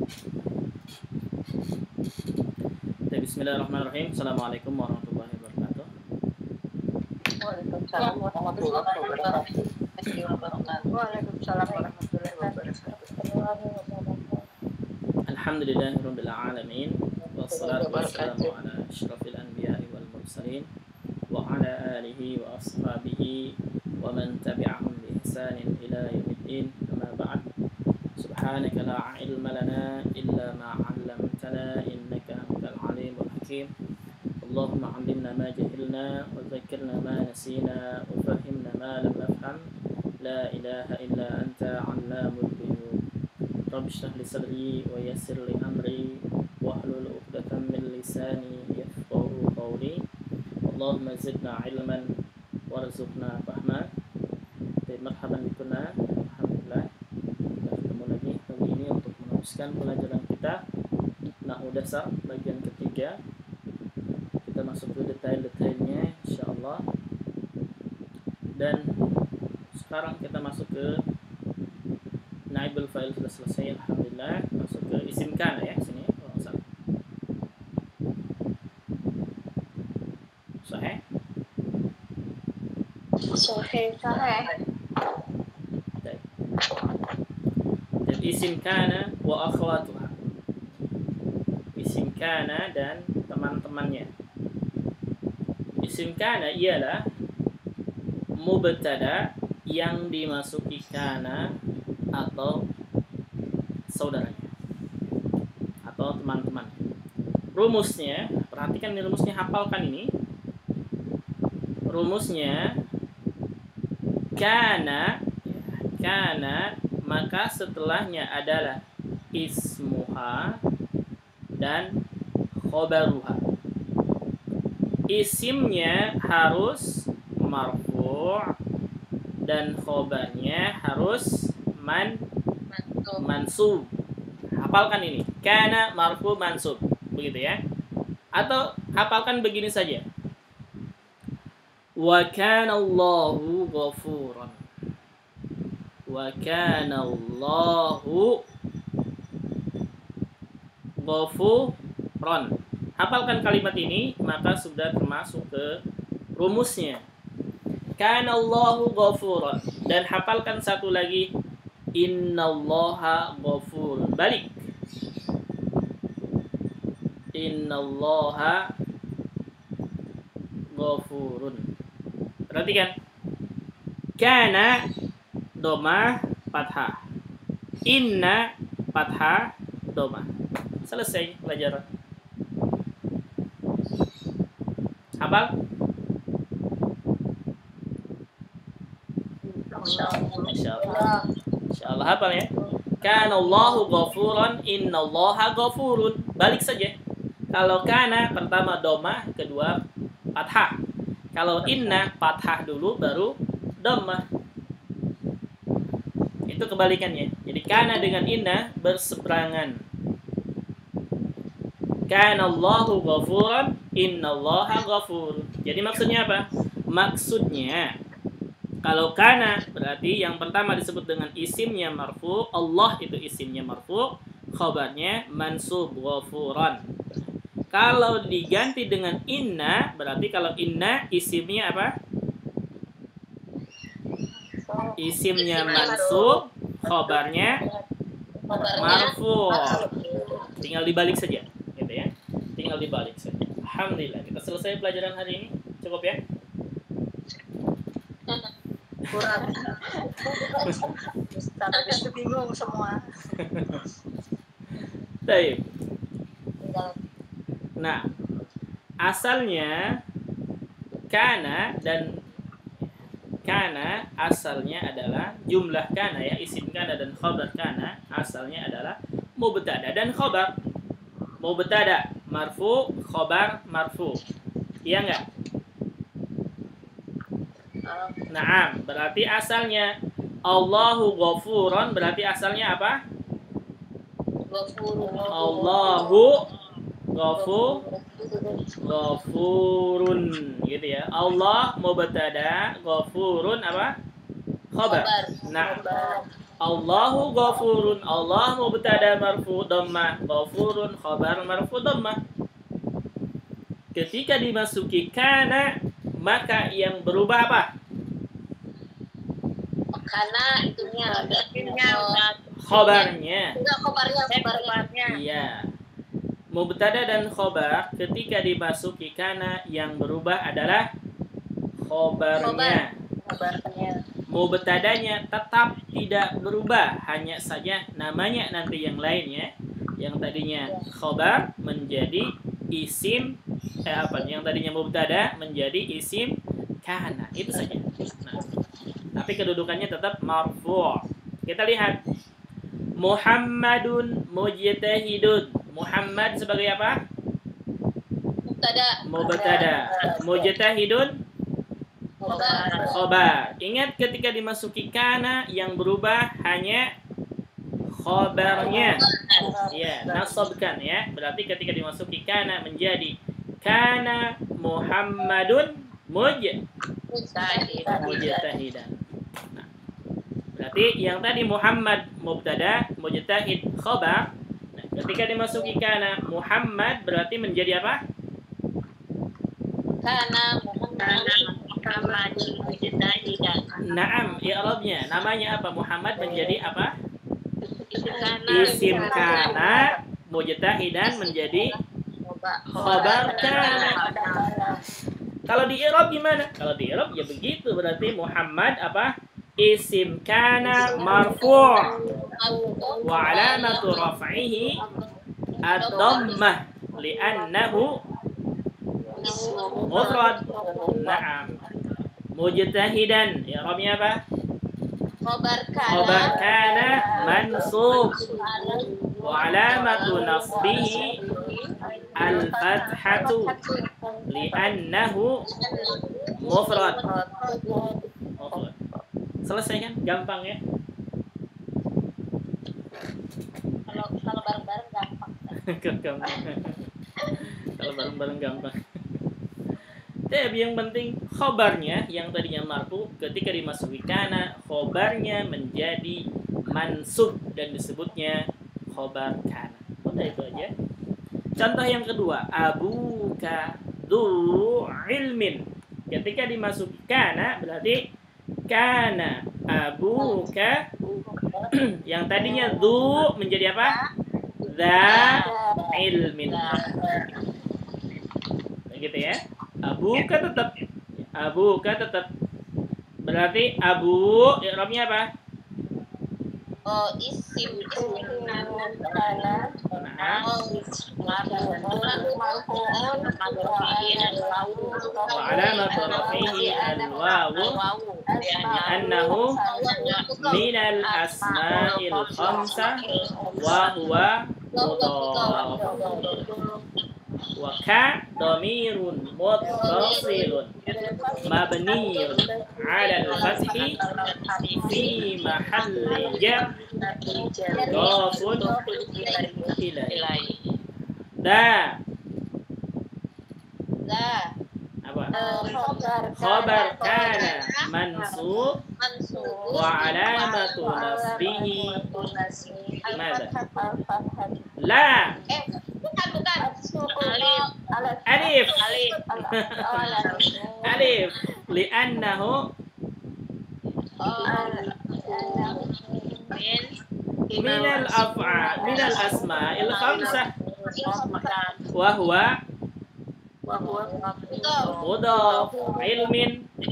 Bismillahirrahmanirrahim. Assalamualaikum warahmatullahi wabarakatuh. Waalaikumsalam warahmatullahi wabarakatuh. Waalaikumsalam warahmatullahi wabarakatuh. Alhamdulillahirabbil alamin. Wassalatu wassalamu ala asyrafil anbiya'i wal mursalin wa ala alihi wa ashabihi wa man tabi'ahum bi ihsanin ila yaumiddin. Amma ba'd. Subhanaka la ilma lana illa ma 'allamtana innaka antal alimul hakim. Allahumma 'allimna ma jahilna wa dhakkirna ma nasina wa fahhimna ma lam nafham. La ilaha illa anta 'allamul ghuyub. Rabbi shrah li sadri wa yassir li amri wahlul 'uqdatam min lisani yafqahu qawli. Allahumma zidna 'ilman warzuqna fahma. Marhaban bikunna. Alhamdulillah kita ketemu lagi hari ini untuk meneruskan pelajaran kita Nahwu Dasar bagian ketiga. Kita masuk ke detail-detailnya insyaallah. Dan sekarang kita masuk ke naibul fa'il sudah selesai alhamdulillah. Masuk ke isim kana ya sini kalau enggak salah. Sahih? Sahih. Dan isim kana wa akhwatuha. Isim kana dan teman-temannya. Isim kana ialah mubtada yang dimasuki kana atau saudaranya atau teman-teman. Rumusnya, perhatikan ini rumusnya, hafalkan ini. Rumusnya kana maka setelahnya adalah ismuha dan khobaruha. Isimnya harus marfu' dan khobarnya harus mansub. Hafalkan ini. Kana marfu mansub. Begitu ya. Atau hafalkan begini saja. Wa kana Allahu ghafuran. Wa kana Allahu ghafuran. Hafalkan kalimat ini maka sudah termasuk ke rumusnya. Kana Allahu ghafuran. Dan hafalkan satu lagi, innallaha ghafurun. Balik. Innallaha ghafurun. Perhatikan. Kana domah fathah. Inna fathah domah. Selesai pelajaran. Hafal? Insyaallah hafal ya. Kana Allahu ghafuran, innallaha ghafurun. Balik saja. Kalau kana pertama domah, kedua fathah. Kalau inna fathah dulu baru domah. Itu kebalikannya. Jadi kana dengan inna berseberangan. Kana Allahu ghafuran, innallaha ghafur. Jadi maksudnya apa? Maksudnya kalau kana berarti yang pertama disebut dengan isimnya marfu, Allah itu isimnya marfu, khabarnya mansub ghafuran. Kalau diganti dengan inna, berarti kalau inna isimnya apa? Isimnya mansub, khabarnya marfu. Tinggal dibalik saja, gitu ya. Tinggal dibalik saja. Alhamdulillah, kita selesai pelajaran hari ini. Cukup ya? Kurang. Habis itu bingung semua. Baik. Nah, asalnya kana dan kana asalnya adalah jumlah kana ya, isim kana dan khabar kana asalnya adalah mubtada dan khabar. Mubtada marfu, khabar marfu. Iya enggak? Naam, berarti asalnya Allahu ghafurun, berarti asalnya apa? Allahu ghafurun gitu ya. Allah mubtada, ghafurun apa? Khabar. Nah, Allahu ghafurun, Allah mubtada marfu dhammah, ghafurun khabar marfu dhammah. Ketika dimasuki kana, maka yang berubah apa? Karena itunya Khobarnya. enggak khobarnya. Iya. Mubtada dan khobar ketika dimasuki kana, yang berubah adalah khobarnya. Mubtadanya tetap tidak berubah, hanya saja namanya nanti yang lainnya. Yang tadinya khobar menjadi isim yang tadinya mubtada menjadi isim kana, itu saja. Nah, tapi kedudukannya tetap marfu'. Kita lihat Muhammadun mujtahidun. Muhammad sebagai apa? Mubtada. Mujtahidun khobar. Ingat ketika dimasuki kana, yang berubah hanya khobarnya. Ya, nasabkan ya. Berarti ketika dimasuki kana menjadi kana Muhammadun mujtahidan. Nah, berarti yang tadi Muhammad mubtada, mujtahid khobar. Nah, ketika dimasuki kana Muhammad berarti menjadi apa? Kana Muhammad mujtahidan. Naam, i'rabnya. Namanya apa? Muhammad menjadi apa? Isim kana, mujtahidan menjadi khobar kana. Kalau di i'rab gimana? Kalau di i'rab ya begitu, berarti Muhammad apa? Isim kana marfu' wa alamatu raf'ihi ad-dhammah li'annahu mufrad. Naam. Mujtahidan, i'rabnya apa? Khobar kana mansub wa alamatu nasbihi al-fathatu li'annahu mufrad. Selesai kan? Gampang ya? Kalau bareng-bareng gampang. Kalau bareng-bareng gampang. Tapi yang penting khobarnya yang tadinya marfu ketika dimasuki kana, khobarnya menjadi mansub dan disebutnya khobar kana. Udah itu aja. Contoh yang kedua, abuka du ilmin. Ketika dimasuki kana berarti kana abuka yang tadinya du menjadi apa? Za ilmin. Begitu ya. Abuka tetap berarti abu i'rabnya apa? Isim wa alamatu rafihi al-wawu annahu min al-asma'il khamsah wa huwa mudhaf. Wa ka dhamirun muttasilun mabniyun 'ala al-fathi fi mahalli jar dhafun ilaihi. Da apa? Khabar kana mansub wa alamatu nasbihi madza? La alif alif li'annahu minal af'al minal asma'il khamsah wa huwa mudhaf ilmin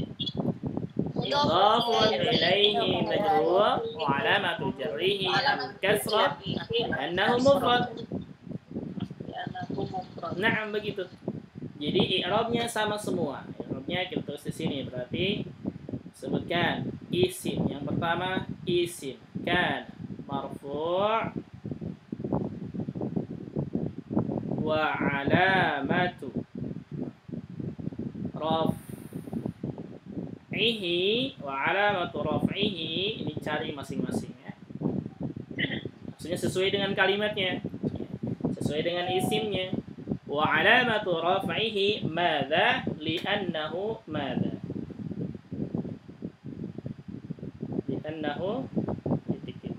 mudhafun ilaihi majrur wa alamatu jarrihi al-kasrah li'annahu mufrad. Nah, begitu. Jadi i'rabnya sama semua. I'rabnya kita tulis di sini berarti sebutkan isim. Yang pertama isim kan marfu' wa alamatu raf'ihi ini cari masing-masing ya. Maksudnya sesuai dengan kalimatnya. Sesuai dengan isimnya. Wa alamatu raf'ihi madza li'annahu madza li'annahu titik.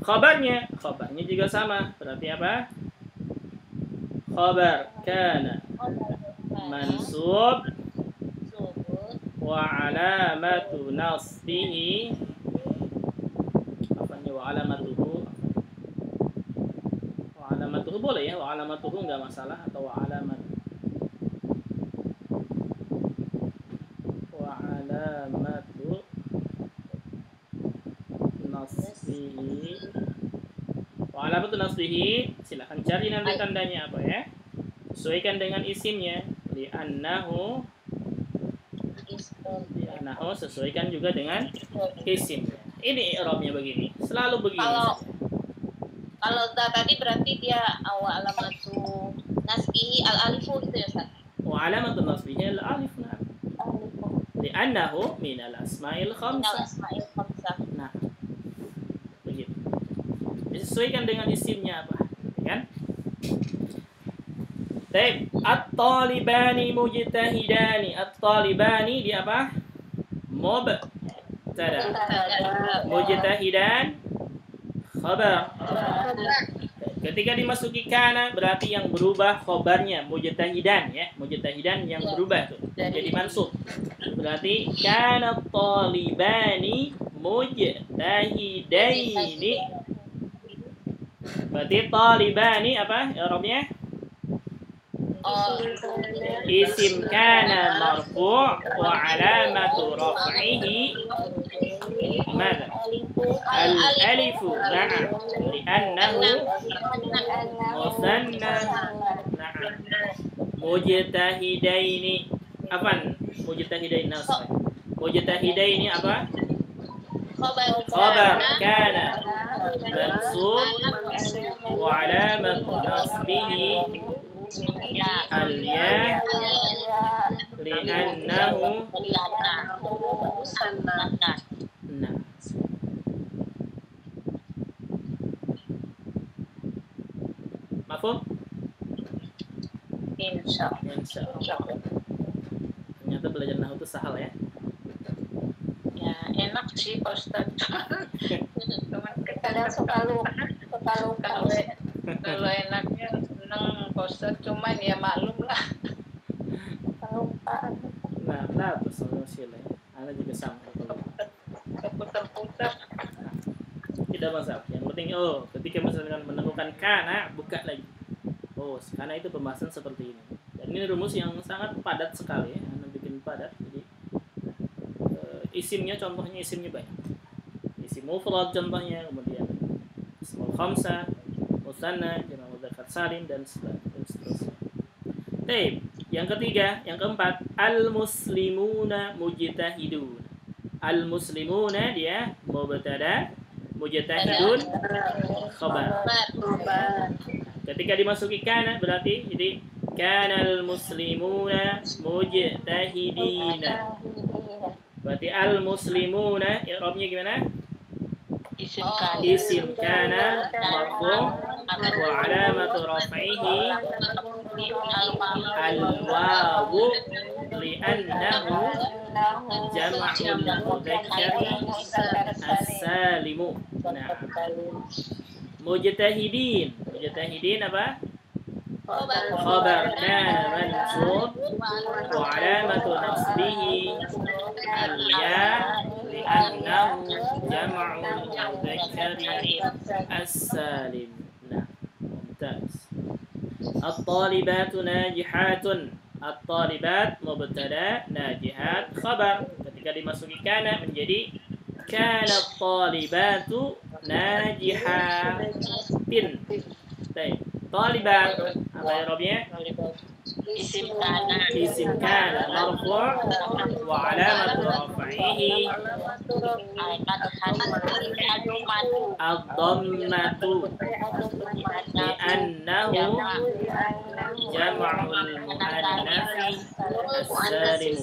Khabarnya juga sama. Berarti apa? Khabar kana mansub wa alamatu nasbihi wa alamatuhu boleh ya, wa alamatuhu enggak masalah, atau wa alamatu nasbihi, wa alamatu nasbihi, silahkan cari nanti tandanya apa ya, sesuaikan dengan isimnya. Li'annahu sesuaikan juga dengan isim. Ini i'rabnya begini, selalu begini. Kalau tadi berarti dia awal alamatu nasbihi al-alifu gitu ya, Ustaz? Wa alamatu nasbihi al-alif, nah. Li'annahu min al-asma'il khamsah. Nah, begitu. Disesuaikan dengan isimnya apa, kan? Baik, at-talibani mujtahidani. At-talibani di apa? Mubtada. Mujtahidan khabar. Ketika dimasuki kana berarti yang berubah khabarnya mujtahidan ya. Mujtahidan yang berubah tuh jadi mansub. Berarti kana talibani mujtahidaini. Berarti talibani apa i'rabnya? Isim kana marfu' wa alamatu raf'ihi ماذا؟ الألف نعم لأنه مثنى نعم مجتهدين apa mujtahidain nasab mujtahidaini apa khabar kana mansub wa alamatu nasbihi al-ya li'annahu nah. Mafhum? Insyaallah. Ternyata belajar nahwu itu sahal ya. Ya, enak sih Pak Ustaz. Kadang kalau enaknya seneng Pak Ustaz, cuman ya maklum lah. Nah, terus solusinya. Ana juga sama kalau Putar-putar. Tidak masalah. Yang penting ketika misalkan menemukan kana, buka lagi. Karena itu pembahasan seperti ini. Dan ini rumus yang sangat padat sekali ya. Anda bikin padat. Jadi isimnya contohnya isimnya banyak. Isim mufrad contohnya, kemudian ismul khamsah, musanna, jamak mudzakkar salim dan seterusnya. Baik, yang ketiga, yang keempat, al-muslimuna mujtahidun. Al-muslimuna dia mubtada, mujtahidun khabar. Ketika dimasuki kana berarti jadi kanal muslimuna mujtahidina. Berarti al-muslimuna i'rabnya gimana? Isim kana marfu' wa alamatu raf'ihi al-wawu li'annahu jam'ul mudzakkar as-salimu. Nah, mujtahidin apa? Khabar kana mansub wa alamatu nasbihi al-ya li'annahu jam'ul mudzakkar as-salim. Nah, mumtaz. At-talibatu najihatun. At-talibat mubtada, najihat khabar. Ketika dimasuki kana menjadi kana at-talibatu najihatin. Baik, talibat apa i'rabnya? Isim kana marfu' wa alamatu raf'ihi ad-dhammatu li'annahu jam'ul muannats as-salim.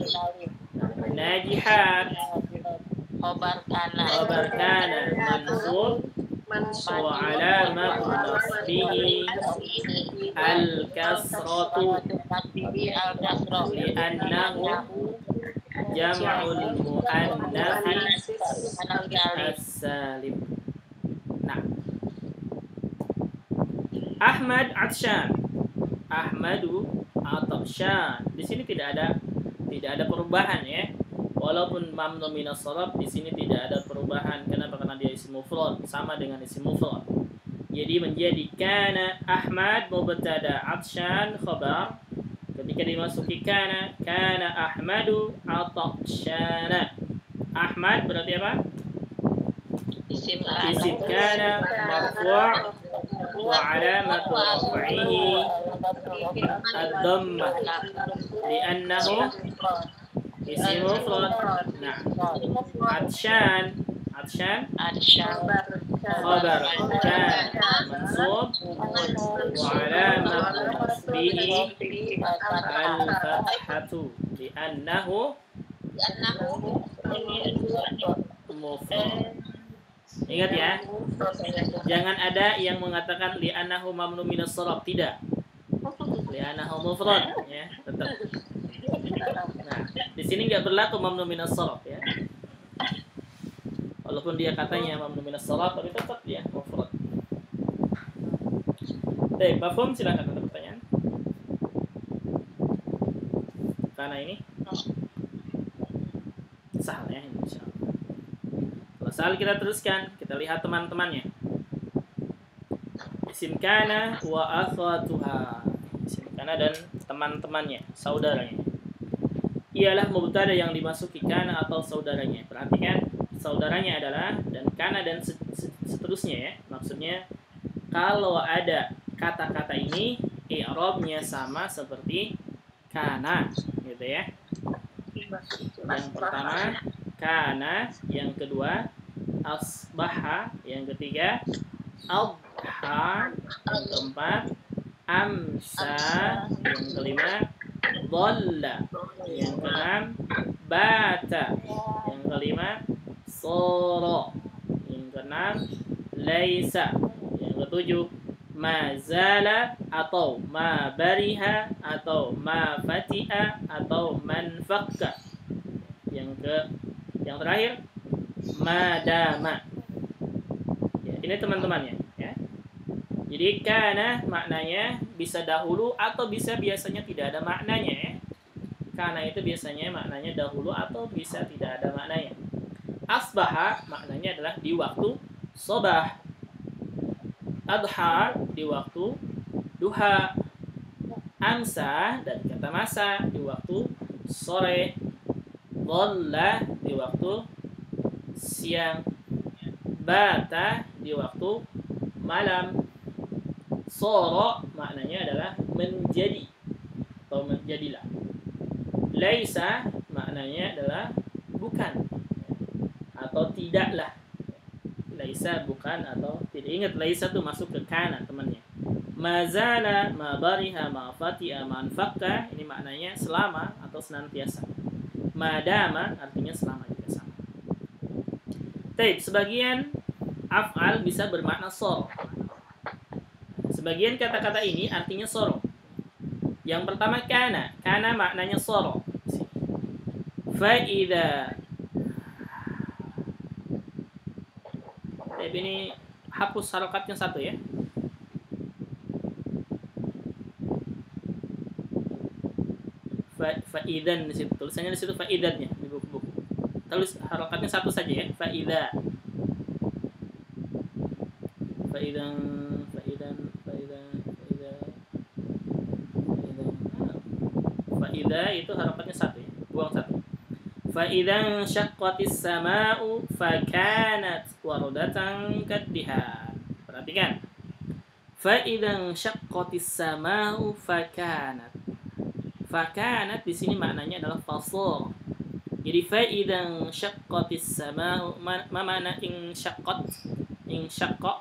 Najihat khabar kana mansub wa alamatu nasbihi al-kasratu li'annahu jam'ul muannats as-salim. Nah, Ahmad atsyan. Ahmadu atsyan. Di sini tidak ada perubahan ya. Walaupun mamnu minas sharaf di sini tidak ada perubahan. Kenapa? Karena dia isim mufrad, sama dengan isim mufrad. Jadi menjadi kana Ahmad mubtada atsyan khabar. Ketika dimasuki kana Ahmadu atsyan. Ahmad berarti apa? Isim kana marfu' wa alamatu raf'ihi ad-dhammah li'annahu isim mufrad. Nah, atsyan khabar kana mansub wa alamatu nasbihi al-fathatu li'annahu mufrad. Ingat ya, jangan ada yang mengatakan li'annahu mamnu minas sharaf, tidak. Li'annahu mufrad ya, tetap. Nah, di sini enggak berlaku mamnu minas sharaf ya. Walaupun dia katanya mamnu minas sharaf, tapi tetap dia mufrad. Baik, mafhum, silakan ada pertanyaan. Karena ini sahal ya, insyaallah. Soal kita teruskan, kita lihat teman-temannya. Isim kana wa akhwatuha. Isim kana dan teman-temannya, saudaranya. Ialah mubtada yang dimasuki kana atau saudaranya. Perhatikan, saudaranya adalah dan kana dan seterusnya ya. Maksudnya kalau ada kata-kata ini i'rabnya sama seperti kana, gitu ya. Yang pertama kana, yang kedua asbaha, yang ketiga adha, yang keempat amsa, yang kelima dhalla, yang keenam bata, yang kelima soro, yang keenam laisa, yang ketujuh mazala atau ma bariha atau ma fati'a atau man fakka, yang terakhir madama. Ya, ini teman-temannya ya. Jadi kana maknanya bisa dahulu atau bisa biasanya tidak ada maknanya ya. Kana itu biasanya maknanya dahulu atau bisa tidak ada maknanya. Asbaha maknanya adalah di waktu sobah. Adha di waktu duha. Amsa dari kata masa di waktu sore. Dhalla di waktu siang. Bata di waktu malam. Soro maknanya adalah menjadi atau menjadilah. Laisa maknanya adalah bukan atau tidaklah. Laisa bukan atau tidak. Ingat laisa itu masuk ke kana temannya. Mazala, ma bariha, ma fati'a, ma anfaqta, ini maknanya selama atau senantiasa. Madama artinya selama juga sama. Baik, sebagian af'al bisa bermakna sor. Sebagian kata-kata ini artinya soro. Yang pertama kana. Kana maknanya soro. Fa'idha. Tapi ini hapus harokatnya satu ya. Fa'idan di situ. Tulisannya di situ fa'idannya di buku-buku. Tulis harokatnya satu saja ya. Fa'idha. Fa'idha itu harokatnya satu ya. Buang satu. Fa'idhan syaqqatis sama'u fakanat wardatan kaddihan. Perhatikan. Fa'idhan syaqqatis sama'u fakanat. Fakanat di sini maknanya adalah fasor. Jadi fa'idhan syaqqatis sama'u, ma mana in syaqqat? In syaqqa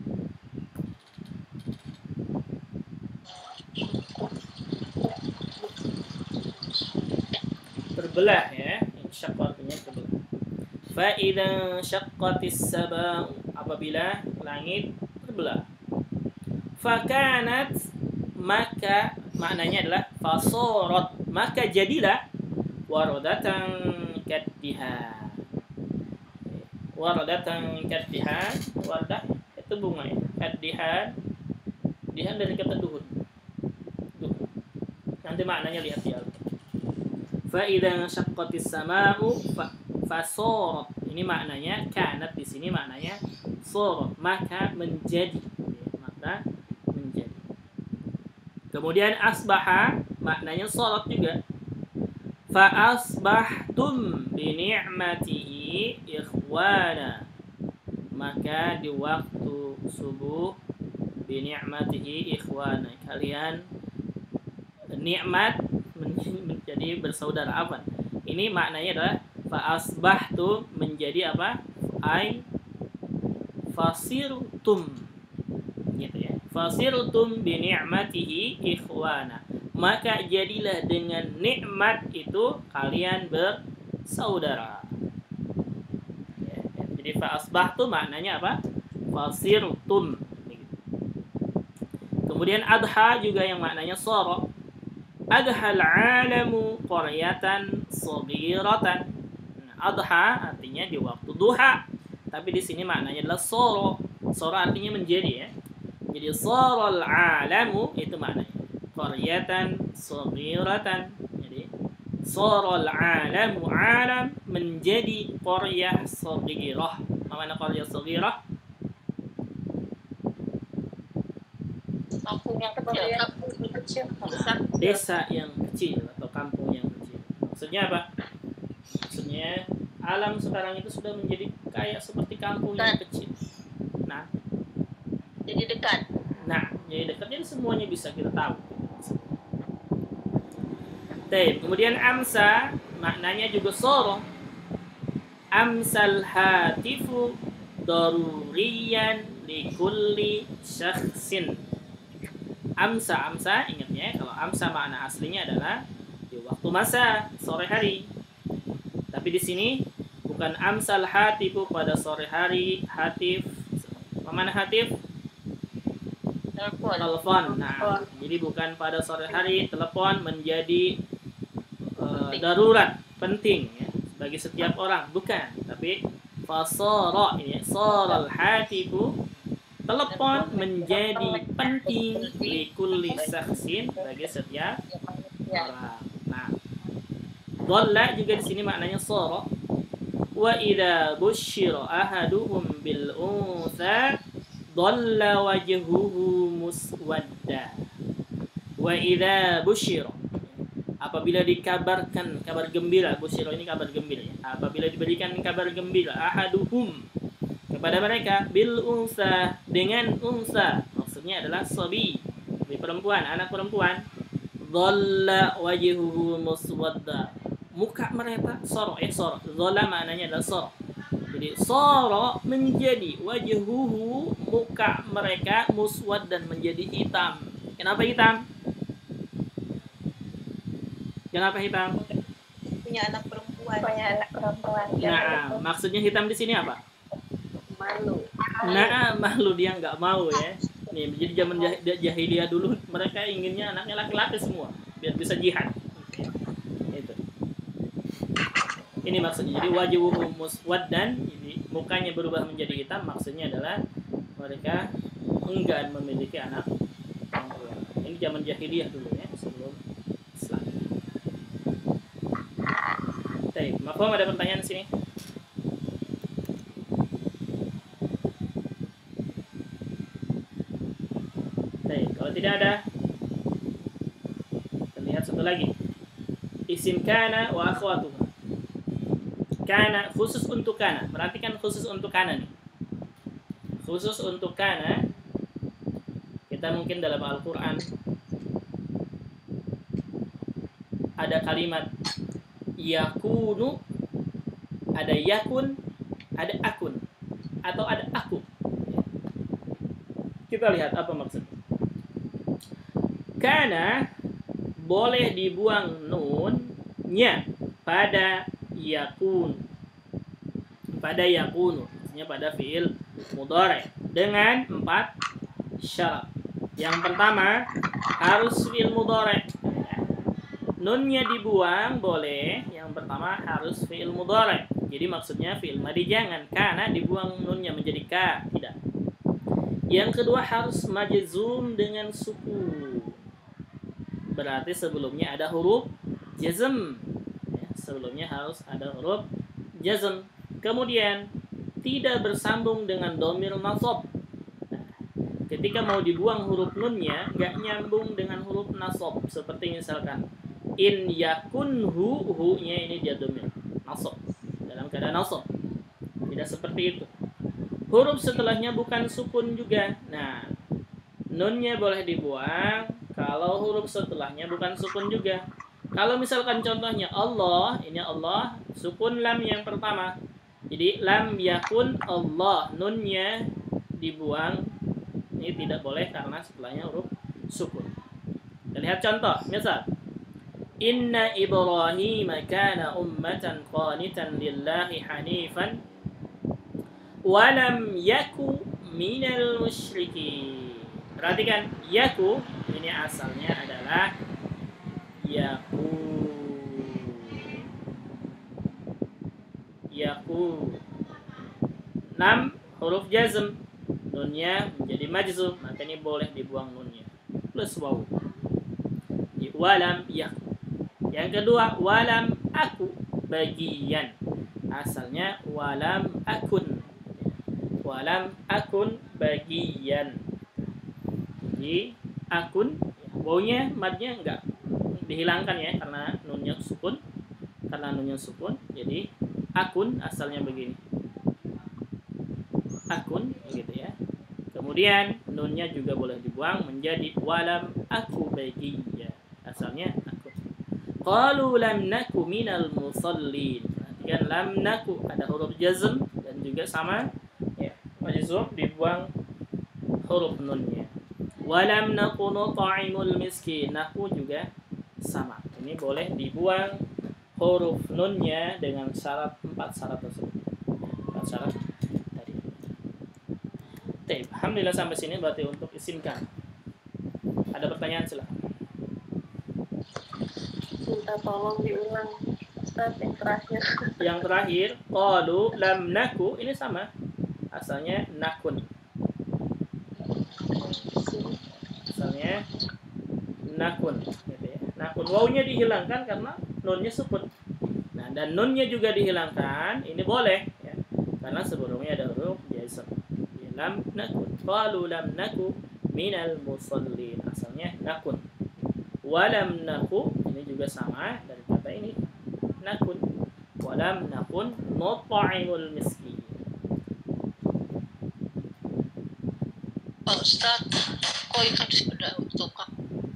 berbelah ya. Syaqqa artinya berbelah. Fa'idhan syaqqatis sama'u, apabila langit berbelah. Fakanat maka maknanya adalah fasorot, maka jadilah warodatan kaddiha. Warodatan kaddiha, wardah itu bunga ya. Ad-dihan, dihan dari kata duhun. Duhun. Nanti maknanya lihat di Al-Quran. Fa idza syaqqatis sama'u fasorat. Ini maknanya kanat, di sini maknanya sorat, maka menjadi. Maka menjadi. Kemudian asbaha maknanya sorat juga. Fa asbahtum bi ni'matihi ikhwana. Maka di waktu subuh bi ni'matihi ikhwana, kalian nikmat menjadi bersaudara. Apa? Ini maknanya adalah fa asbahtum menjadi apa? Ai fasirtum. Gitu ya. Fasirtum bi ni'matihi ikhwana. Maka jadilah dengan nikmat itu kalian bersaudara. Jadi fa asbahtum maknanya apa? Fasirtum. Kemudian adha juga yang maknanya sara. Adhal alamu qaryatan saghiratan. Adha artinya di waktu duha, tapi di sini maknanya adalah sara. Sara artinya menjadi ya. Jadi saral alamu itu maknanya qaryatan saghiratan. Jadi saral alamu, alam menjadi qaryah saghirah. Mana qaryah saghirah? Kampung yang kecil. Nah, desa yang kecil atau kampung yang kecil. Maksudnya apa? Maksudnya alam sekarang itu sudah menjadi kayak seperti kampung yang kecil. Nah, jadi dekat. Nah, jadi dekat, jadi semuanya bisa kita tahu. Kemudian amsa maknanya juga sorong. Amsal hatifu daruriyan likulli syakhsin. Amsa ingat ya, kalau amsa makna aslinya adalah di waktu masa, sore hari. Tapi di sini bukan amsal hatifu pada sore hari, hatif. Mana hatif? Telepon. Nah, jadi bukan pada sore hari telepon menjadi darurat, penting ya, bagi setiap orang, bukan. Tapi fasara ini, saral hatifu, telepon menjadi penting li kulli syakhsin, bagi setiap orang. Nah, dhalla juga di sini maknanya sara. Wa idza busyira ahaduhum bil untha dhalla wajhuhu muswadda. Wa idza busyira, apabila dikabarkan kabar gembira, busyira ini kabar gembira ya. Apabila diberikan kabar gembira ahaduhum kepada mereka bil unsa, dengan unsa, maksudnya adalah sabi, perempuan, anak perempuan, dhalla wajhuhu muswadda, muka mereka soro, dhalla maknanya adalah soro. Jadi soro menjadi, wajhuhu muka mereka, muswad dan menjadi hitam. Kenapa hitam? Kenapa hitam? Punya anak perempuan. Nah, maksudnya hitam di sini apa? Malu. Nah, malu, dia nggak mau ya. Nih, jadi zaman jahiliyah dulu mereka inginnya anaknya laki-laki semua biar bisa jihad. Itu. Ini maksudnya. Jadi wajhuhu muswaddan, jadi mukanya berubah menjadi hitam, maksudnya adalah mereka enggan memiliki anak perempuan. Ini zaman jahiliyah dulu ya, sebelum Islam. Baik, mafhum, ada pertanyaan di sini? Baik, kalau tidak ada, kita lihat satu lagi. Isim kana wa akhwatuha. Kana khusus untuk kana. Perhatikan khusus untuk kana nih. Khusus untuk kana, kita mungkin dalam Al-Quran ada kalimat yakunu, ada yakun, ada akun, atau ada aku. Kita lihat apa maksudnya. Kana boleh dibuang nunnya pada yakun, pada yakunu, maksudnya pada fiil mudhari dengan 4 syarat. Yang pertama harus fiil mudhari. Nunnya dibuang boleh. Yang pertama harus fiil mudhari. Jadi maksudnya fiil madhi jangan. Kana dibuang nunnya menjadi ka, tidak. Yang kedua harus majzum dengan sukun. Berarti sebelumnya ada huruf jazm. Ya, sebelumnya harus ada huruf jazm. Kemudian tidak bersambung dengan domir nasab. Nah, ketika mau dibuang huruf nunnya, nggak nyambung dengan huruf nasab. Seperti misalkan in yakun hu-nya ini dia domir nasab. Dalam keadaan nasab. Tidak seperti itu. Huruf setelahnya bukan sukun juga. Nah, nunnya boleh dibuang kalau huruf setelahnya bukan sukun juga. Kalau misalkan contohnya Allah, ini Allah, sukun lam yang pertama. Jadi lam yakun Allah, nunnya dibuang. Ini tidak boleh karena setelahnya huruf sukun. Kita lihat contoh, misal Inna Ibrahim kana ummatan qanitan lillahi hanifan walam yaku minal musyrikin. Perhatikan, yaku ini asalnya adalah yaku. Lam huruf jazm, nunnya menjadi majzum, maka ini boleh dibuang nunnya plus waw. Walam yaku. Yang kedua, walam aku bagian, asalnya walam akun. Walam akun bagian. Jadi akun, wawnya madnya enggak dihilangkan ya karena nunnya sukun. Karena nunnya sukun, jadi akun asalnya begini. Akun begitu ya. Kemudian nunnya juga boleh dibuang menjadi walam aku bagian. Asalnya akun. Qalu lam naku minal musallin. Perhatikan lam naku ada huruf jazm dan juga sama majzum dibuang huruf nunnya. Walam naku nut'imul miskin. Naku juga sama. Ini boleh dibuang huruf nunnya dengan syarat 4 syarat tersebut. 4 syarat tadi. Alhamdulillah sampai sini berarti untuk isim kan. Ada pertanyaan silakan. Minta tolong diulang Ustaz yang terakhir. Yang terakhir, qalu lam naku, ini sama. Asalnya nakun. Asalnya nakun gitu ya. Nakun, wawnya dihilangkan karena nunnya sukun. Nah, dan nunnya juga dihilangkan, ini boleh ya. Karena sebelumnya ada huruf jazm. Lam nakun. Qalu lam naku minal musallin. Asalnya nakun. Walam naku, ini juga sama dari kata ini nakun. Walam nakun nut'imul miskin. Pak Ustaz, kok itu sudah tukang?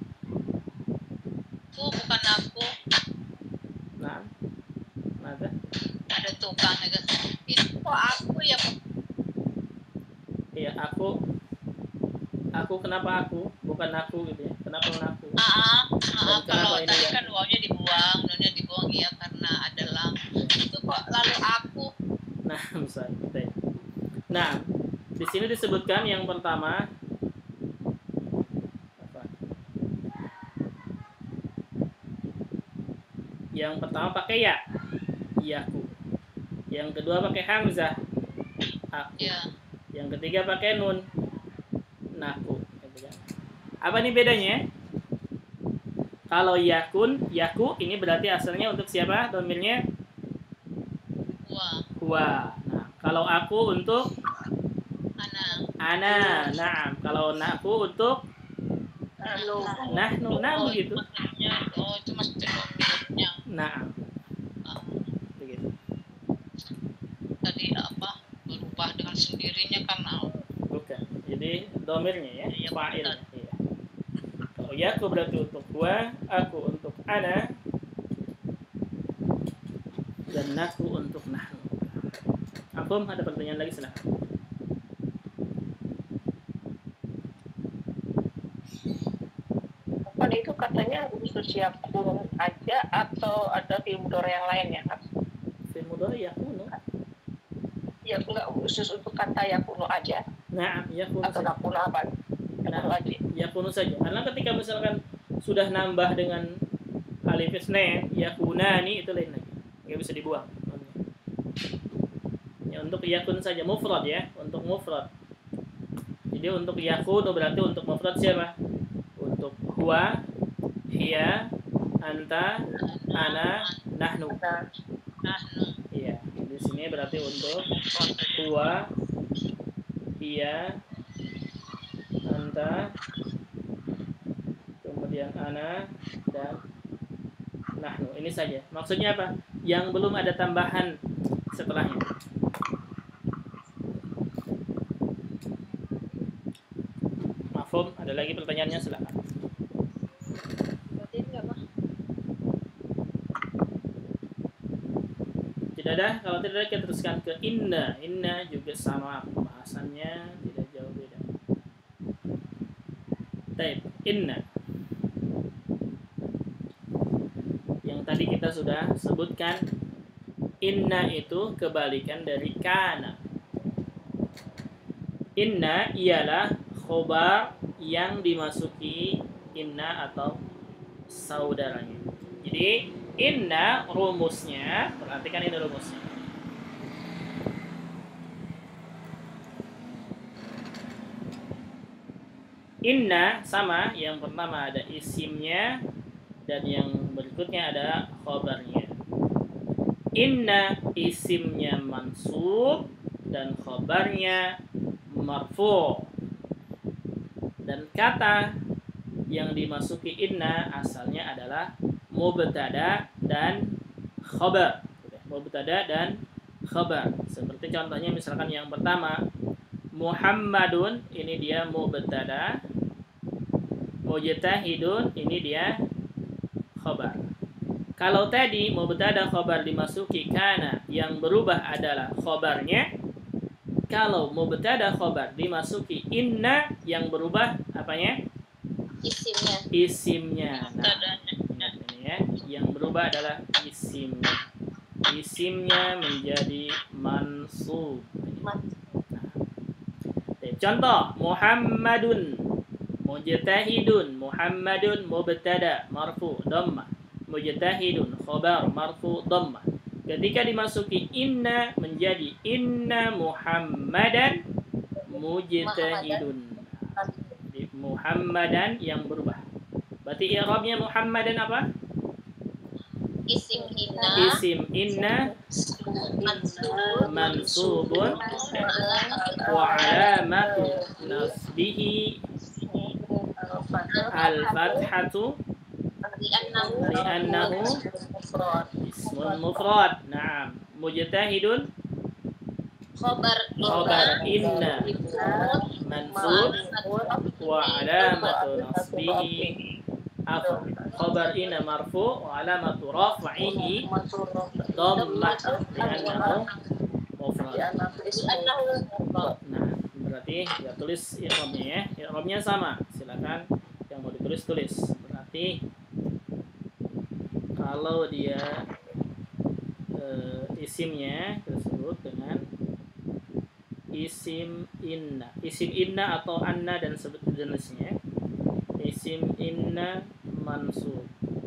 Itu bukan aku. Nah, ada? Ada tukang gitu. Itu kok aku ya? Iya, aku kenapa aku? Bukan aku gitu ya. Kenapa aku? Kalau tadi kan wawnya dibuang, nunnya dibuang ya karena ada lam. Itu kok lalu aku? Nah, misalnya. Nah, di sini disebutkan yang pertama apa? Yang pertama pakai ya, yaku. Yang kedua pakai hamzah, aku. Ya. Yang ketiga pakai nun, naku. Apa nih bedanya? Kalau yakun, yaku ini berarti asalnya untuk siapa? Domirnya huwa. Nah, kalau aku untuk ana. Naam. Kalau naku untuk nahnu. Nah, begitu. Oh, itu maksudnya domirnya. Naam. Begitu. Tadi apa? Berubah dengan sendirinya karena bukan. Jadi domirnya ya, fa'il. Iya. Kalau yaku berarti untuk huwa, aku untuk ana, dan naku untuk nahnu. Ampun, ada pertanyaan lagi silakan. Kan itu katanya khusus yakun aja atau ada fi'il mudhari yang lain ya kan? Fi'il mudhari yakunu. Ya enggak khusus untuk kata yakunu aja. Nah, yakunu atau yakunu apa? Yakunu saja. Karena ketika misalkan sudah nambah dengan alif isnain, yakunani itu lain lagi. Enggak bisa dibuang. Ya, untuk yakun saja mufrad ya, untuk mufrad. Jadi Jadi untuk yakunu berarti untuk mufrad siapa? Untuk huwa, hiya, anta, ana, nahnu. Nahnu. Iya, di sini berarti untuk huwa, hiya, anta, kemudian ana, dan nahnu. Ini saja. Maksudnya apa? Yang belum ada tambahan setelahnya. Mafhum? Ada lagi pertanyaannya? Silakan. Berarti enggak mah. Tidak ada. Kalau tidak ada kita teruskan ke inna. Inna juga sama pembahasannya, tidak jauh beda. Baik, inna. Yang tadi kita sudah sebutkan, inna itu kebalikan dari kana. Inna ialah khobar yang dimasuki inna atau saudaranya. Jadi inna rumusnya, perhatikan ini rumusnya. Inna sama, yang pertama ada isimnya dan yang berikutnya ada khobarnya. Inna isimnya mansub dan khobarnya marfu'. Dan kata yang dimasuki inna asalnya adalah mubtada dan khabar. Mubtada dan khabar. Seperti contohnya misalkan yang pertama Muhammadun, ini dia mubtada. Mujtahidun, ini dia khabar. Kalau tadi mubtada khabar dimasuki kana, yang berubah adalah khabarnya. Kalau mubtada khabar dimasuki inna, yang berubah apanya? Isimnya. Isimnya. Nah, ini ya, yang berubah adalah isimnya. Isimnya menjadi mansub. Nah, contoh Muhammadun, mujtahidun. Muhammadun mubtada marfu dhammah, mujtahidun khabar marfu dhammah. Ketika dimasuki inna menjadi inna Muhammadan mujtahidun. Muhammadan yang berubah. Berarti i'rabnya Muhammadan apa? Isim inna. Isim inna mansubun wa alamatu nasbihi al-fathatu li'annahu ismun mufrad. Naam. Mujtahidun khabar inna mansub wa alamatu nasbihi khabar inna marfu wa alamatu raf'ihi dhammah li'annahu mufrad. Nah, berarti kita tulis i'rabnya ya. I'rabnya sama. Silakan yang mau ditulis tulis. Berarti kalau dia isimnya tersebut dengan isim inna atau anna dan sejenisnya. Isim inna mansub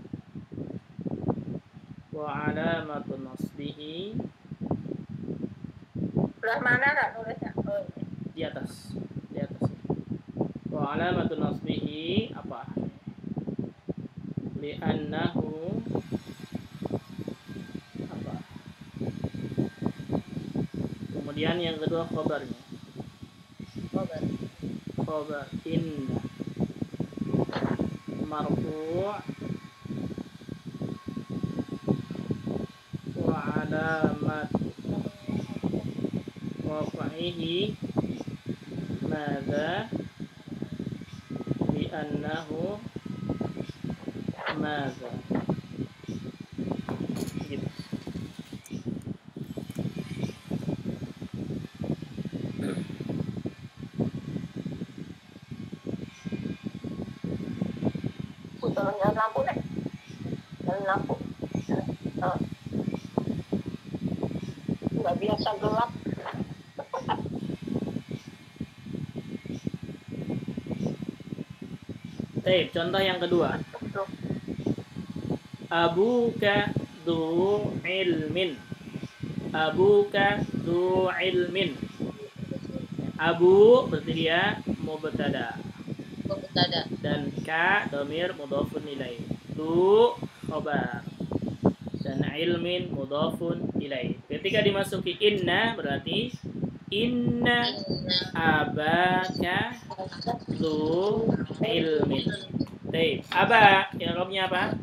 wa alamatu nasbihi. Belah mana nak nulisnya? Oh, Di atas wa alamatu nasbihi apa? Li'annahu apa? Kemudian yang kedua khabarnya. Khabar inna marfu' wa alamatu raf'ihi madza li'annahu madza. Gitu. tolong nyalain lampu nih. Nyalain lampu. Nggak biasa gelap. Baik, contoh yang kedua. Abuka du ilmin. Abuka du ilmin. Abu berarti dia mubtada. Mubtada. Dan ka dhamir mudhafun ilaih. Tu khabar. Dan ilmin mudhafun ilaih. Ketika dimasuki inna berarti inna abaka tu ilmin. Baik, aba i'rabnya apa?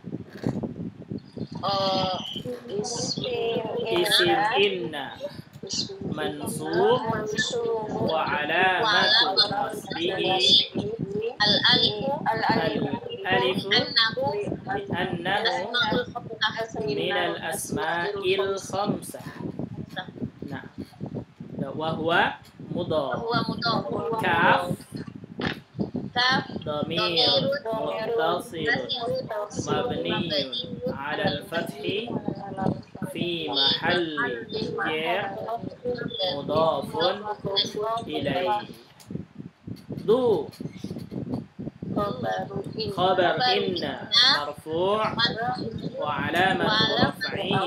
Isim inna mansub wa alamatu nasbihi Al-alifu al-alifu annahu min al-asma'il khamsah. Nah, wa huwa mudhaf. Kaf ضمير متصل مبني على الفتح في محل جر مضاف إليه. ذو خبر إن مرفوع وعلامة رفعه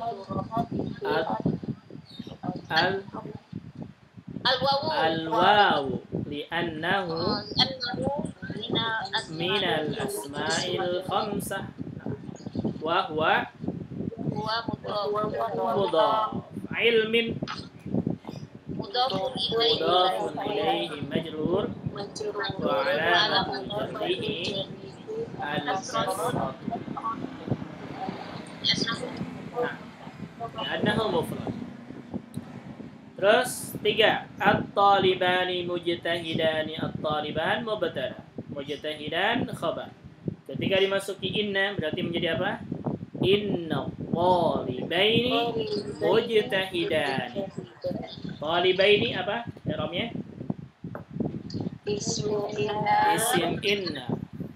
الواو لأنه من الأسماء الخمسة وهو مضاف. علم مضاف إليه مجرور وعلامة جره الكسرة لأنه مفرد. Terus 3, at-talibani mujtahidani. At-taliban mubtada, mujtahidan khabar. Ketika dimasuki inna berarti menjadi apa? Inna talibaini mujtahidani. Talibaini apa i'rabnya? Isim inna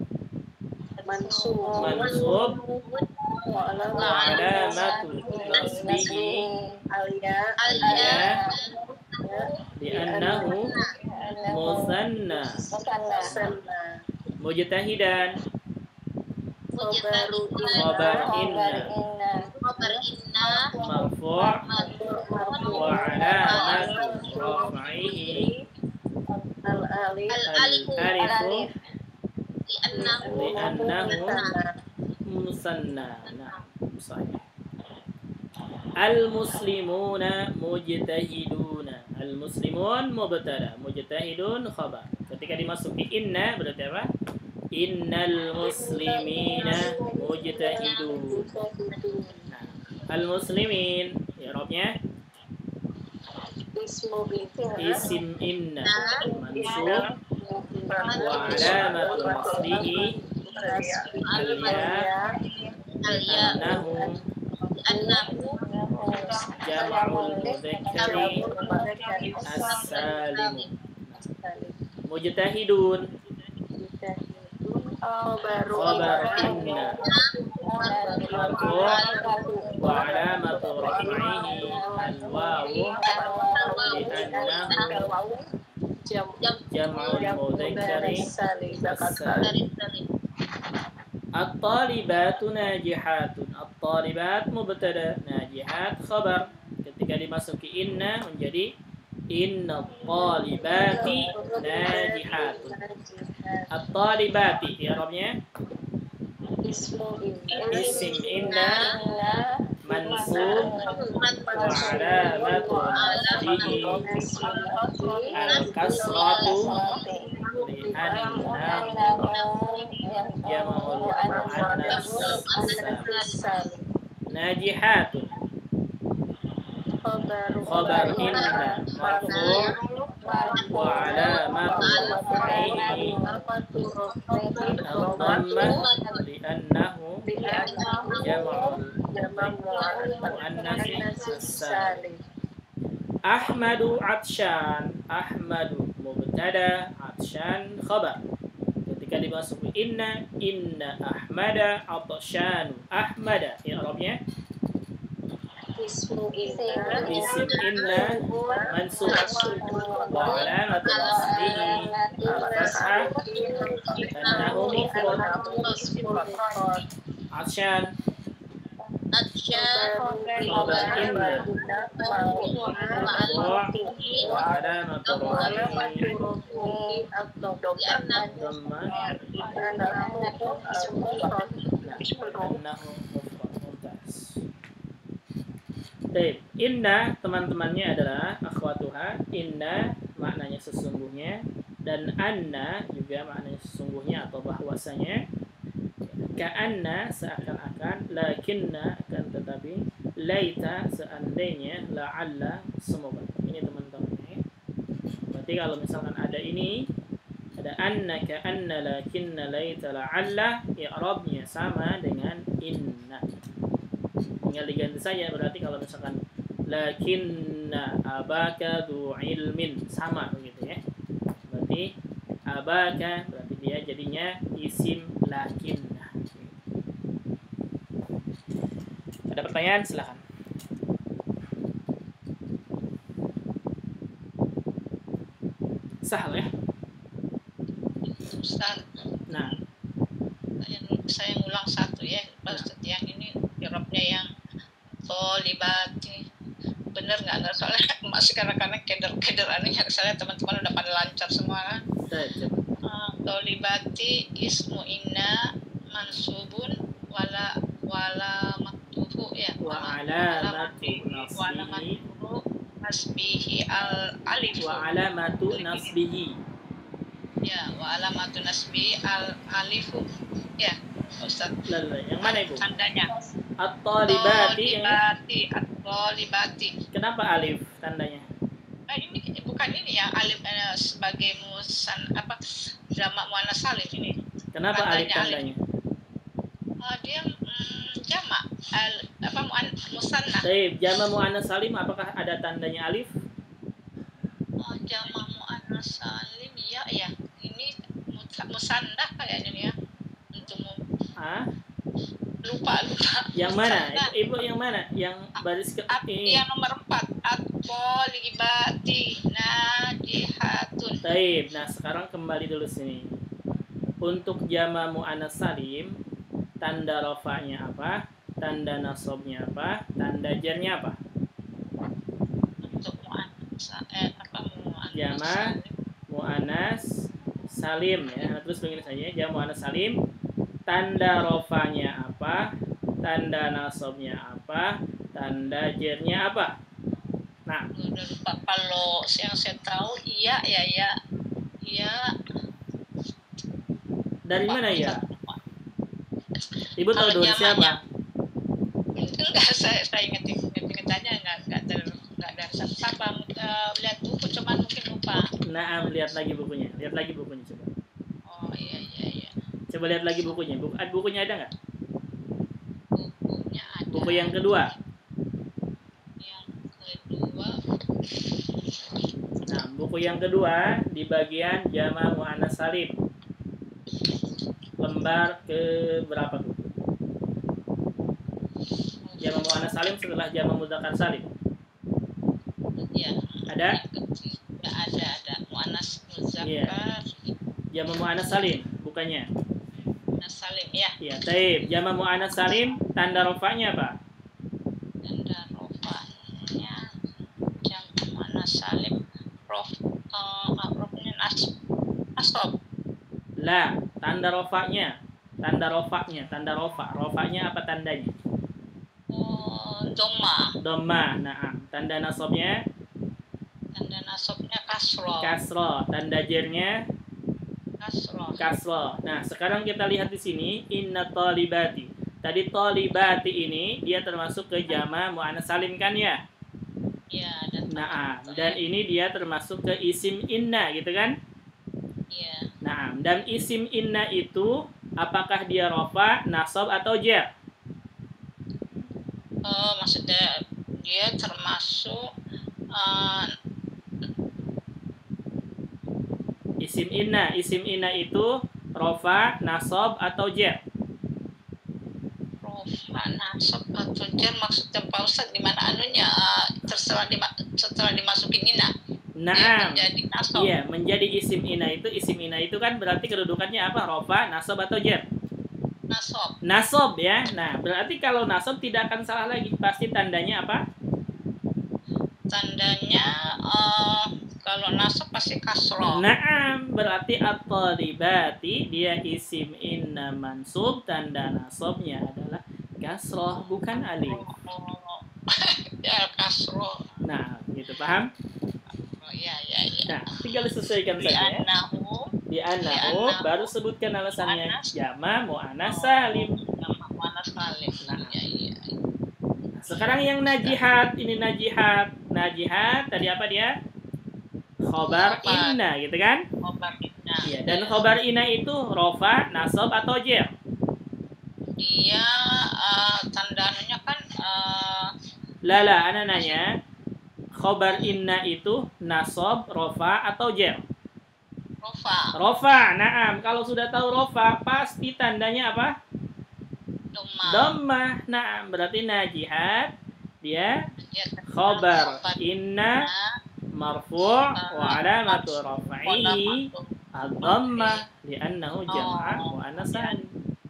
mansub wa alamatu nasbihi al-ya li'annahu musanna. Mujtahidan khabar inna marfu' wa alamatu raf'ihi al-alifu li'annahu musanna. Nah, sahih. Al-muslimuna mujtahiduna. Al-muslimun mubtada, mujtahidun khabar. Ketika dimasuki inna berarti apa? Innal muslimina mujtahidun. Nah, al-muslimin i'rabnya isim inna mansub wa alamatu nasbihi annahu jam'ul mudzakkari as-salim. Mujtahidun khabar inna marfu' wa alamatu raf'ihi al-wawu li'annahu jam'ul mudzakkari as-salim. At-talibatu najihatun. At-talibat mubtada, najihat khabar. Ketika dimasuki inna menjadi inna at-talibati najihatun. At-talibati i'rabnya isim inna mansub wa alamatu nasbihi al-kasratu li'annahu jam'ul muannas salim. Najihatun khabar inna marfu' wa alamatu raf'ihi al-dhammah li'annahu jam'ul muannas salim. Ahmadu atshan. Ahmadu mubtada, atshan khabar. Ketika dimasuki inna ahmada atshan. Ahmada i'rabnya isim inna mansub wa alamatu nasbihi al-fathah annahu mufrad. Atshan Asyahu Khobar inna wa alamatu rafihi annahu mumtaz. Baik, inna teman-temannya adalah akhwatuha. Inna maknanya sesungguhnya, dan anna juga maknanya sesungguhnya atau bahwasanya. Ka'anna seakan-akan, lakinna akan tetapi, laita seandainya, la'alla semoga. Ini teman-teman. Berarti kalau misalkan ada ini, ada anna, ka'anna, lakinna, laita, la'alla, i'rabnya sama dengan inna. Tinggal diganti saja. Berarti kalau misalkan lakinna abaka du ilmin, sama begitu ya. Berarti abaka berarti dia jadinya isim lakinna. Ada pertanyaan? Silakan. Sahal ya. Ustaz, Nah, saya ngulang satu ya, Ustaz, yang ini irobnya yang tolibati. Bener nggak soalnya masih kadang-kadang keder aneh, saya teman-teman udah pada lancar semua kan. Tolibati ismu inna mansubun wala maktuhu ya, wa alamatu nasbihi al alif wa alamatu nasbihi ya, wa alamatu nasbi al alifu ya Ustaz. Yang mana Ibu? Tandanya At-talibati. At-talibati. Kenapa alif tandanya? Ini bukan ini ya, alif sebagai jamak muannas salim ini. Kenapa alif tandanya? Dia jamak musanna. Baik, jamak muannas salim apakah ada tandanya alif? Jamak muannas salim ya. Ini musanna kayaknya ya. Lupa. Yang mana? Ibu yang mana? Yang baris ke ini. Yang nomor 4. At-talibati najihatun. Baik. Nah, sekarang kembali dulu sini. Untuk jamak muannas salim, tanda rafa'nya apa? Tanda nasabnya apa? Tanda jarnya apa? Untuk muannas jamak muannas salim ya. Terus begini saja, jamak muannas salim, tanda rafa'nya apa? Tanda nasabnya apa? Tanda jarnya apa? Nah, udah lupa. Kalau yang saya tahu iya. Dari mana ya? Ibu tahu dari siapa? Enggak, saya ingat aja enggak dari siapa. Lihat buku cuman mungkin lupa. Nah, lihat lagi bukunya coba. Oh iya. Coba lihat lagi bukunya. Bukunya ada nggak? Bukunya ada. Buku yang kedua. Nah, buku yang kedua di bagian jamak muannas salim. Lembar ke berapa tuh? Jamak muannas salim setelah jamak mudzakkar salim. Iya. Ada? Ya, ada. Muannas mudzakkar. Iya. Jamak muannas salim bukannya? Muannas salim ya. Iya, baik. Jamak muannas salim tanda rafa'nya apa? Tanda rafa'nya jamak muannas salim rafa'nya nasab. La, tanda rafa'nya. Tanda rafa'nya apa tandanya? Dhamma. Nah, tanda nasabnya? Tanda nasabnya kasroh. Tanda jarnya? Kasroh. Nah, sekarang kita lihat di sini inna talibati. Tadi talibati ini dia termasuk ke jamak muannas salim kan ya? Iya, dan ini dia termasuk ke isim inna gitu kan? Iya. Nah, dan isim inna itu apakah dia rafa, nasab atau jar? Maksudnya dia termasuk isim inna itu rafa, nasab atau jar? Rafa, nasab atau jar maksudnya Pak Ustaz di mana anunya setelah dimasukin inna. Nah, menjadi nasab. Iya, menjadi isim inna itu kan berarti kedudukannya apa? Rafa, nasab atau jar? Nasob. Nasob ya. Nah, berarti kalau nasob tidak akan salah lagi. Pasti tandanya apa? Tandanya kalau nasob pasti kasroh. Naam, berarti at-talibati dia isim inna mansub, tanda nasobnya adalah kasroh bukan alif. Oh, ya kasroh. Nah, gitu paham? Oh, ya. Nah, tinggal disesuaikan Di saja ya. anahu. Di anahu baru sebutkan alasannya jama muannas salim. Nama mana salim. Nah. Iya. Nah, sekarang yang najihat, ini najihat. Najihat tadi apa dia? Khobar inna gitu kan? Khobar inna. Iya, dan khobar inna itu rofa, nasab atau jer? Dia tandanya kan Lala, ana nanya. Khobar inna itu nasab, rofa atau jer? rofa. Rofa, naam. Kalau sudah tahu rofa, pasti tandanya apa? Doma. Dhammah. Naam, berarti najihat dia Ya, khobar inna marfu' wa alamatu raf'ihi ad-dhammah li'annahu jam'ah muannas salim.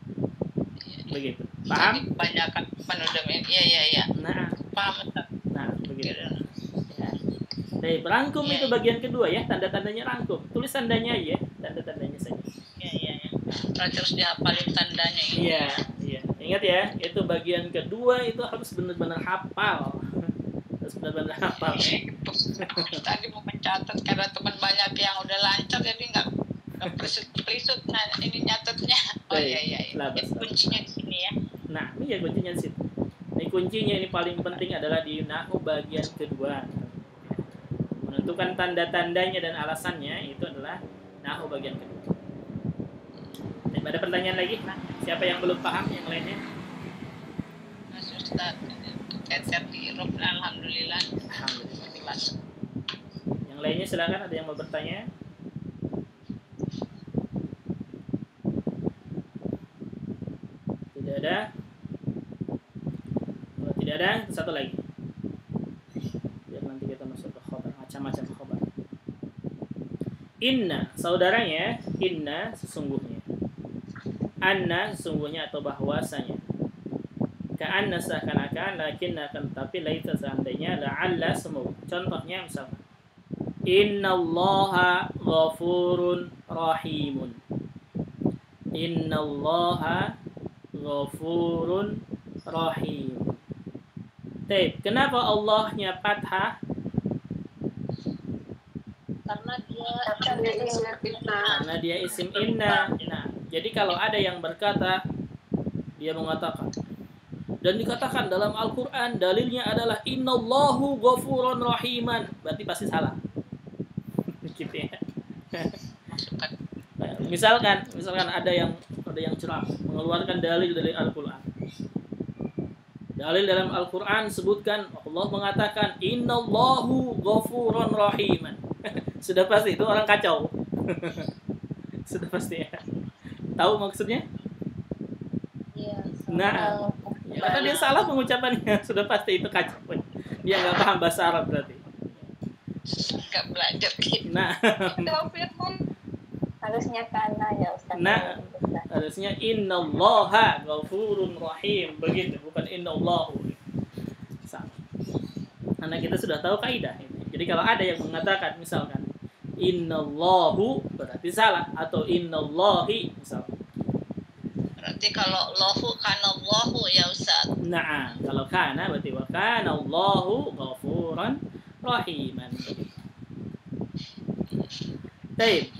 Begitu. Paham? Kebanyakan penudem. Iya. Nah, Paham. nah begitu. Ya. Baik, rangkum itu bagian kedua ya, tanda-tandanya rangkum. Tulis tandanya aja, tanda-tandanya saja. Iya. Terus dihafalin tandanya ini. Iya. Ingat ya, itu bagian kedua itu harus benar-benar hafal. Harus benar-benar hafal. Tadi mau mencatat karena teman banyak yang udah lancar jadi nggak pelisut. Nah, ini nyatetnya. Oh Baik, iya. labas. Kuncinya di sini ya. Nah, ini ya kuncinya di situ. Ini kuncinya ini paling penting adalah di nahu bagian kedua. Menentukan tanda-tandanya dan alasannya itu adalah nahu bagian kedua. Dan ada pertanyaan lagi? Siapa yang belum paham yang lainnya? Mas Ustaz, tetap di Rob, alhamdulillah. Alhamdulillah. Yang lainnya silakan, ada yang mau bertanya? Tidak ada? Kalau tidak ada, satu lagi. Biar nanti kita masuk ke khobar, macam-macam khobar. Inna, saudaranya, inna sesungguhnya. Anna sesungguhnya atau bahwasanya. Ka'anna seakan-akan, lakinna akan tapi laita seandainya, la'alla semua. Contohnya misalkan, Innallaha ghafurun rahimun. Innallaha ghafurun rahim. Baik, kenapa Allahnya fathah? Karena dia isim inna. Nah, jadi kalau ada yang berkata, dia mengatakan, dan dikatakan dalam Al-Quran dalilnya adalah Innallahu ghafurun rahiman, berarti pasti salah. Gitu ya. Misalkan ada yang ceramah mengeluarkan dalil dari Al-Quran. Dalil dalam Al-Quran sebutkan Allah mengatakan Innallahu ghafurun rahiman. Sudah pasti itu orang kacau. Sudah pasti ya. Tahu maksudnya? Iya. Nah, ya, karena dia salah pengucapannya, sudah pasti itu kacau. Dia nggak paham bahasa Arab berarti. Nggak belajar gitu. Nah, Harusnya kana ya Ustaz. nah harusnya Innallaha ghafurun rahim, begitu, bukan Innallahu. Salah. Karena kita sudah tahu kaidah ini. Jadi kalau ada yang mengatakan misalkan Innallahu berarti salah atau Innallahi misalkan. Berarti kalau lahu kana Allahu ya Ustaz. Nah, kalau kana berarti wa kana Allahu ghafuran rahiman. Baik.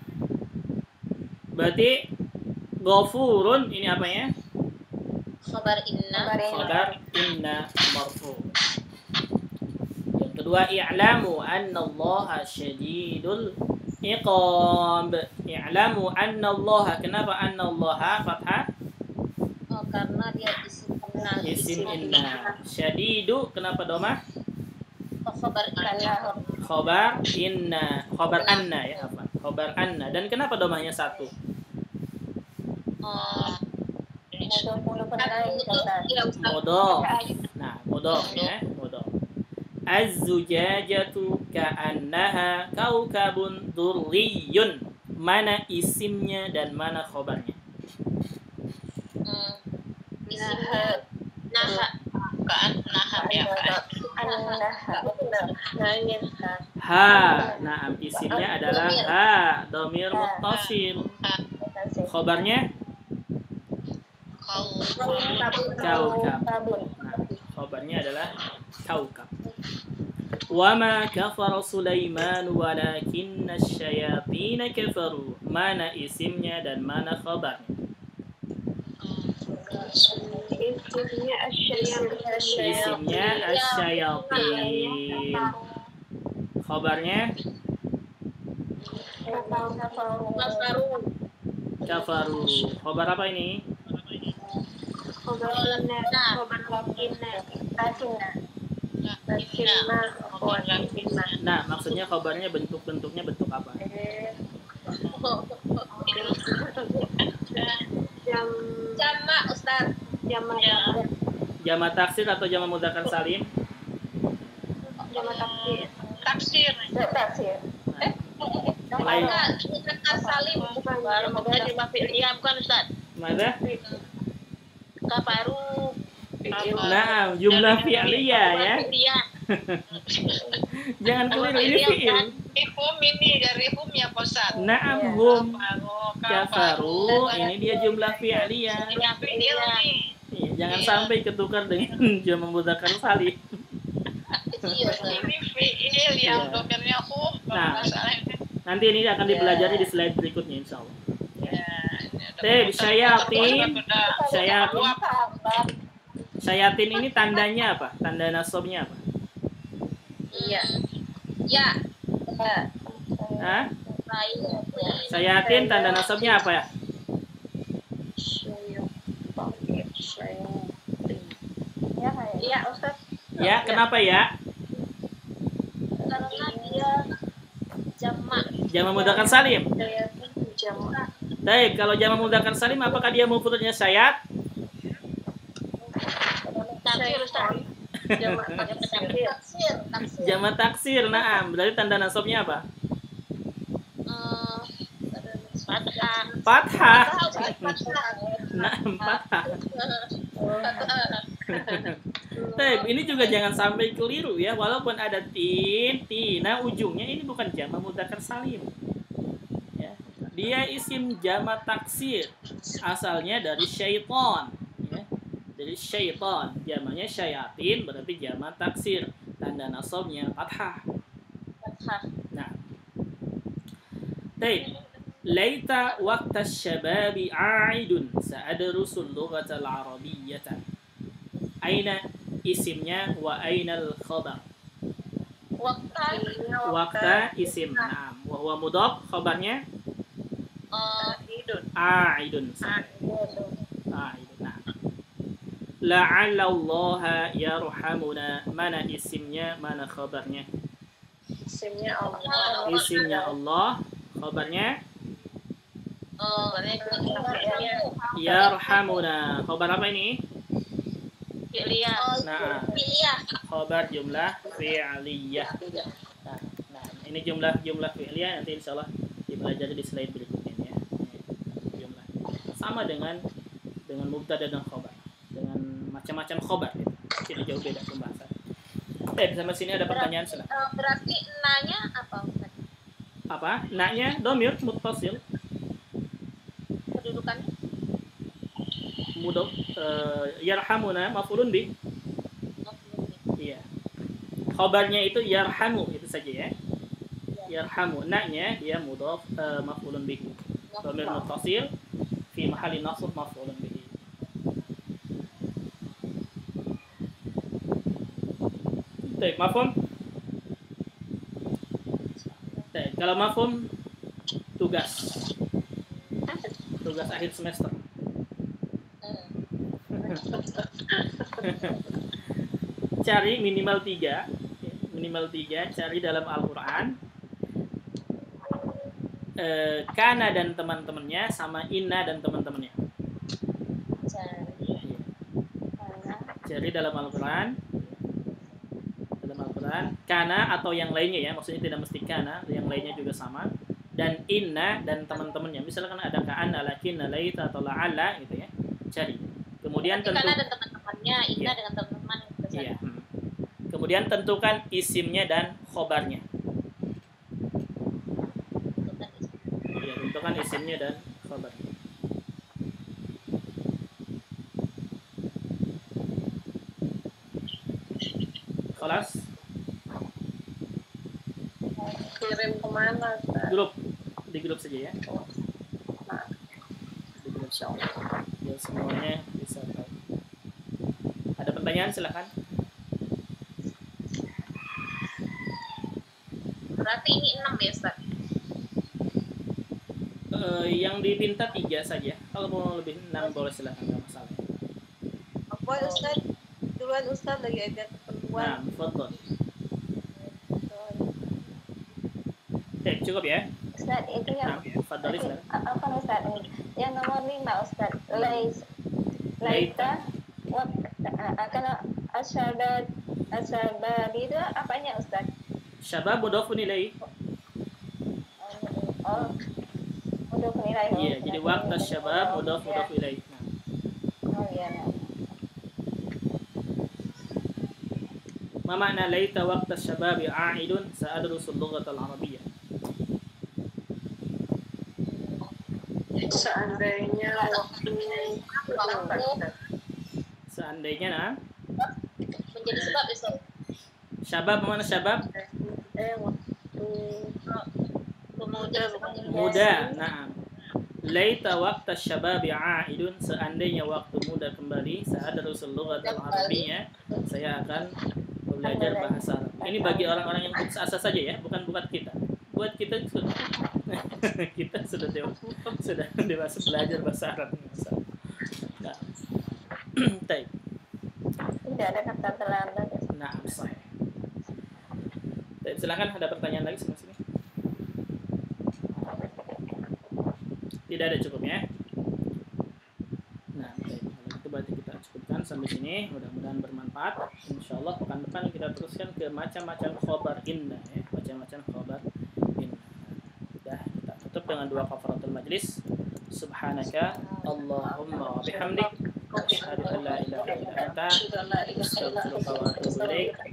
Berarti ghafurun ini apa ya? Khabar inna. Khabar inna marfu. Yang kedua i'lamu anna Allah syadidul iqab. I'lamu anna Allah. Kenapa anna Allah fathah? Oh, karena dia isim inna. Isim inna. Syadidu kenapa domah? Oh, khabar inna. Khobar inna, khobar anna ya apa? Khobar anna. Dan kenapa domahnya satu? Modoh. Nah, modoh ya, modoh. Az-zujajatu ka'annaha kaukabun durriyun. Mana isimnya dan mana khobarnya? isimnya naha. Naham ya kan. Ha. Nah, isimnya adalah ha, dhamir muttasil. Khobarnya kaukab. Nah, khobarnya adalah kaukab. Wa ma kafara Sulaiman walakinna asyayatin kafaru. Mana isimnya dan mana khobarnya? Isimnya asyayatin. Khobarnya kafaru. Khobar apa ini? Nah, maksudnya khobarnya bentuk-bentuknya bentuk apa? Jamak Ustaz. Jamak taksir atau jamak mudzakkar salim? Taksir. Mudzakkar salim. Baru menjadi fi'liyah bukan Ustaz? Mana? Kafaru. Nah, jumlah fi'liyah ya. Jangan keliru, ini fi'il. Hum ini dari hum ya Ustaz. Na'am hum kafaru, ini dia jumlah fi'liyah. Fi'il nih. Iya, jangan sampai ketukar dengan jamak mudzakkar salim. Ini fi'il yang domirnya hum. Nah, nanti ini akan dipelajari di slide berikutnya insyaallah. Syayatin ini tandanya apa? Tanda nasabnya apa? Iya. Ya. Hah? Syayatin tanda nasabnya apa ya? Iya Ustaz. Ya, kenapa ya? Karena dia jamak. Jamak mudzakkar salim. Jamak. Baik, kalau jamak mudzakkar salim apakah dia mufradnya syayat? Taksir Ustaz. Jamak taksir, na'am. Berarti tanda nasabnya apa? Fathah. Na'am, fathah. Baik, ini juga jangan sampai keliru ya, walaupun ada tina ujungnya, ini bukan jamak mudzakkar salim. Ya. Dia isim jamak taksir, asalnya dari syaitan. Dari syaitan, jamaknya syayatin, berarti jamak taksir, tanda nasabnya fathah. Nah, baik. Laita waqta syababi a'idun sa'adrusul lughatal arabiyyata. Aina isimnya wa ainal khabar. Waqta isim. Nah, wa huwa mudhaf, khabarnya a'idun. A'idun. Nah. La'allallaha yarhamuna. Mana isimnya, mana khabarnya? Isimnya Allah. Isimnya Allah, khabarnya yarhamuna. Khabar apa ini? Fi'liyah. Nah, khabar jumlah fi'liyah. Nah, ini jumlah fi'liyah, nanti insyaallah dipelajari di slide berikutnya ya. Jumlah sama dengan mubtada dan khabar, dengan macam-macam khabar gitu. Tidak jauh beda pembahasan. Sampai sini ada pertanyaan sudah. Berarti nanya apa Ustaz? Apa? Nanya dhamir muttasil. Kedudukannya? Mudhaf yarhamuna maf'ulun bih. Iya. Khabarnya itu yarhamu, itu saja ya. Yarhamu. Nanya dia mudhaf maf'ulun bih. Dhamir muttasil fi mahalli nasb maf'ulun bih. Baik, mafhum? Baik, kalau mafhum tugas akhir semester. Cari minimal 3, cari dalam Al-Quran kana dan teman-temannya sama inna dan teman-temannya. Cari dalam Al-Quran kana atau yang lainnya ya, maksudnya tidak mesti kana, yang lainnya juga sama, dan inna dan teman-temannya. Misalkan ada ka'anna, lakinna, laita atau la'alla gitu ya. Cari Kemudian Berarti tentu karena ada teman-temannya, inna Iya. dengan teman-teman gitu. iya. Kemudian tentukan isimnya dan khobarnya. Iya, tentukan isimnya dan khobarnya. Kelas Kirim kemana, Ustaz? grup, di grup saja ya. Di grup saja. Biar semuanya bisa tahu. Ada pertanyaan silakan. Berarti ini 6 ya, Ustaz? Yang dipinta 3 saja. Kalau mau lebih 6 boleh silakan, nggak masalah. Apa Ustaz? Duluan Ustaz lagi ada Nah, keperluan. foto. Oke, cukup ya. Ustaz, itu Nah, yang fadhali silakan. apa Ustaz ini? Yang nomor 5 Ustaz. Laita akan asyabad itu apanya Ustaz? Syabab mudhafun ilaih. Oh, untuk nilai. Iya, jadi waktu syabab mudhaf ilaih. Nah, Oh iya. ma makna laita waqta syababi a'idun sa'adrusul lughatal arabiyyah. Seandainya waktunya Seandainya nah, Menjadi sebab ya, Ustaz? syabab mana syabab? waktu Pemuda, Muda. Nah, laita waqta syababi a'idun, seandainya waktu muda kembali, sa'adrusul lughatal arabiyyah, saya akan belajar bahasa Arab. Ini bagi orang-orang yang putus asa saja ya, bukan buat kita. Buat kita sudah kita sudah dewasa belajar bahasa Arab. Nah, baik. Tidak ada kata terlambat. Nah, sahih. Baik, silakan ada pertanyaan lagi sama sini. Tidak ada, cukup ya. Nah, baik. Kalau itu berarti kita cukupkan sampai sini. Mudah-mudahan bermanfaat. Insyaallah pekan depan kita teruskan ke macam-macam khobar inna ya, macam-macam khobar inna. Dah, kita tutup dengan dua kafaratul majlis. Subhanaka Allahumma wa bihamdik asyhadu an la ilaha illa anta astaghfiruka wa atubu ilaik.